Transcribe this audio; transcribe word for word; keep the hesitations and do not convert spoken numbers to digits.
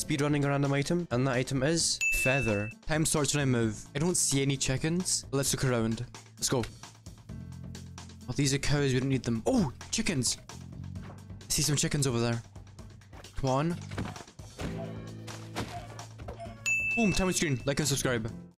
speedrunning a random item, and that item is feather. Time starts when I move. I don't see any chickens. Let's look around. Let's go. Oh, these are cows. We don't need them. Oh, chickens. I see some chickens over there. Come on. Boom, time on screen. Like and subscribe.